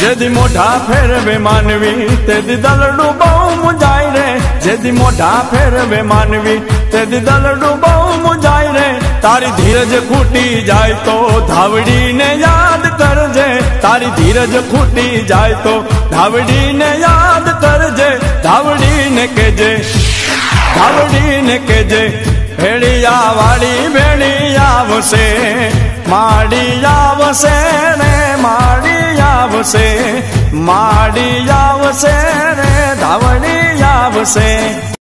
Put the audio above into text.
જેદી મોઢા ફેરવે માનવી તેદી દલડું બહુ મુંજાય રે, જેદી મોઢા ફેરવે માનવી તેદી દલડું બહુ મુંજાય રે। તારી ધીરજ ખૂટી જાય તો ધાવડીને યાદ કરજે, તારી ધીરજ ખૂટી જાય તો ધાવડીને યાદ કરજે। ધાવડીને કેજે, ધાવડીને કેજે, ભેળિયા વાળી ભેળી આવશે, માડી આવશે રે, માડી આવશે, માડી આવશે રે, ધાવડી આવશે।